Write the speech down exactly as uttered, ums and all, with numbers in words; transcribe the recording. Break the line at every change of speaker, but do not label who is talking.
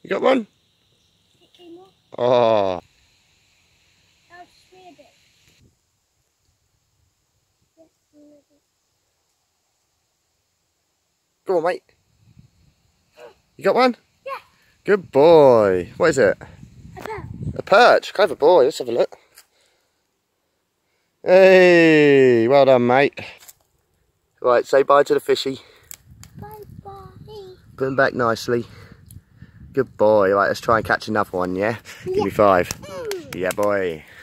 You got one?
It came off.
Oh.
I'll just read it. Yes, read it.
Go on, mate. You got one?
Yeah.
Good boy. What is it?
A perch.
A perch. Clever boy. Let's have a look. Hey, well done, mate. Right, say bye to the fishy.
Bye bye.
Put them back nicely. Good boy. Right, let's try and catch another one, yeah?
Yeah.
Give me five.
Mm.
Yeah, boy.